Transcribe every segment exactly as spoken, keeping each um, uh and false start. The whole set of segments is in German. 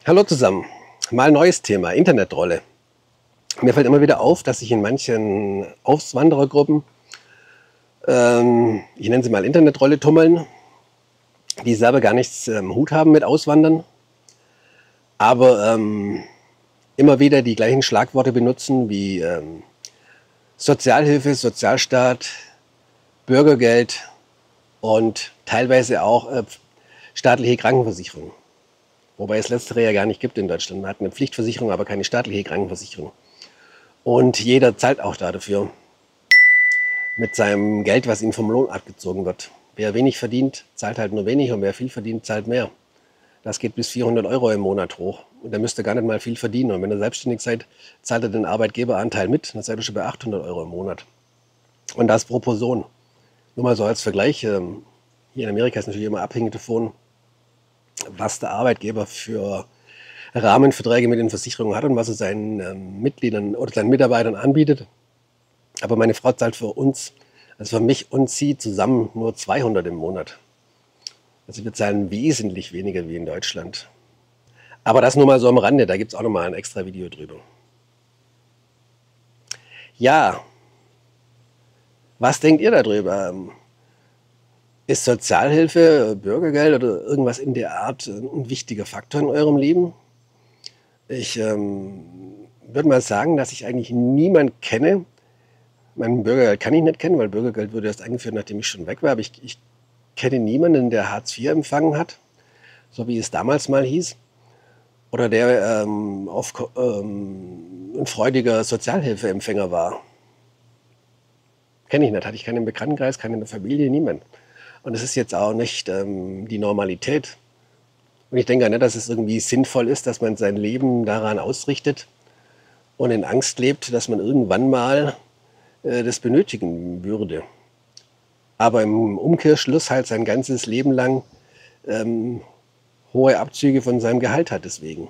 Hallo zusammen, mal ein neues Thema, Internetrolle. Mir fällt immer wieder auf, dass sich in manchen Auswanderergruppen, ähm, ich nenne sie mal Internetrolle, tummeln, die selber gar nichts am ähm, Hut haben mit Auswandern, aber ähm, immer wieder die gleichen Schlagworte benutzen wie ähm, Sozialhilfe, Sozialstaat, Bürgergeld und teilweise auch äh, staatliche Krankenversicherung. Wobei es letztere ja gar nicht gibt in Deutschland. Man hat eine Pflichtversicherung, aber keine staatliche Krankenversicherung. Und jeder zahlt auch dafür mit seinem Geld, was ihm vom Lohn abgezogen wird. Wer wenig verdient, zahlt halt nur wenig und wer viel verdient, zahlt mehr. Das geht bis vierhundert Euro im Monat hoch. Und der müsste gar nicht mal viel verdienen. Und wenn ihr selbstständig seid, zahlt ihr den Arbeitgeberanteil mit. Dann seid ihr schon bei achthundert Euro im Monat. Und das pro Person. Nur mal so als Vergleich. Hier in Amerika ist natürlich immer abhängig davon, was der Arbeitgeber für Rahmenverträge mit den Versicherungen hat und was er seinen ähm, Mitgliedern oder seinen Mitarbeitern anbietet. Aber meine Frau zahlt für uns, also für mich und sie zusammen nur zweihundert im Monat. Also wir zahlen wesentlich weniger wie in Deutschland. Aber das nur mal so am Rande, da gibt es auch noch mal ein extra Video drüber. Ja, was denkt ihr darüber? Ist Sozialhilfe, Bürgergeld oder irgendwas in der Art ein wichtiger Faktor in eurem Leben? Ich ähm, würde mal sagen, dass ich eigentlich niemanden kenne. Mein Bürgergeld kann ich nicht kennen, weil Bürgergeld wurde erst eingeführt, nachdem ich schon weg war. Aber ich, ich kenne niemanden, der Hartz vier empfangen hat, so wie es damals mal hieß. Oder der ähm, auf, ähm, ein freudiger Sozialhilfeempfänger war. Kenne ich nicht, hatte ich keinen im Bekanntenkreis, keinen in der Familie, niemand. Und es ist jetzt auch nicht ähm, die Normalität. Und ich denke auch nicht, dass es irgendwie sinnvoll ist, dass man sein Leben daran ausrichtet und in Angst lebt, dass man irgendwann mal äh, das benötigen würde. Aber im Umkehrschluss halt sein ganzes Leben lang ähm, hohe Abzüge von seinem Gehalt hat deswegen.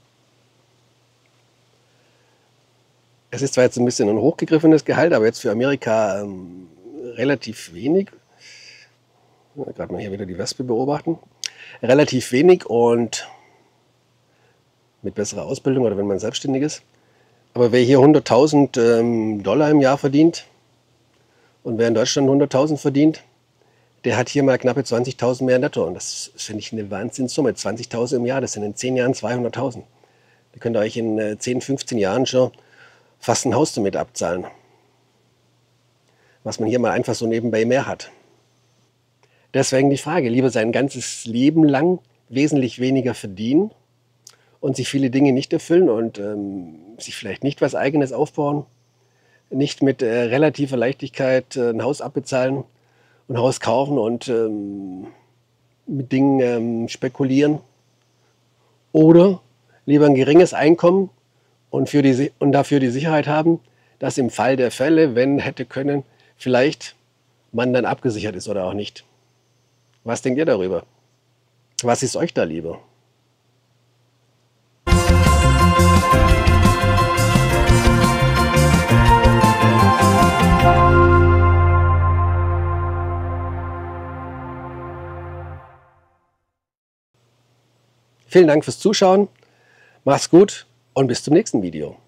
Es ist zwar jetzt ein bisschen ein hochgegriffenes Gehalt, aber jetzt für Amerika ähm, relativ wenig. Gerade mal hier wieder die Wespe beobachten. Relativ wenig und mit besserer Ausbildung oder wenn man selbstständig ist. Aber wer hier hunderttausend ähm, Dollar im Jahr verdient und wer in Deutschland hunderttausend verdient, der hat hier mal knappe zwanzigtausend mehr netto. Und das finde ich eine Wahnsinnssumme. zwanzigtausend im Jahr, das sind in zehn Jahren zweihunderttausend. Da könnt ihr euch in äh, zehn, fünfzehn Jahren schon fast ein Haus damit abzahlen. Was man hier mal einfach so nebenbei mehr hat. Deswegen die Frage, lieber sein ganzes Leben lang wesentlich weniger verdienen und sich viele Dinge nicht erfüllen und ähm, sich vielleicht nicht was Eigenes aufbauen, nicht mit äh, relativer Leichtigkeit äh, ein Haus abbezahlen, ein Haus kaufen und ähm, mit Dingen ähm, spekulieren. Oder lieber ein geringes Einkommen und, für die, und dafür die Sicherheit haben, dass im Fall der Fälle, wenn hätte können, vielleicht man dann abgesichert ist oder auch nicht. Was denkt ihr darüber? Was ist euch da lieber? Vielen Dank fürs Zuschauen, macht's gut und bis zum nächsten Video.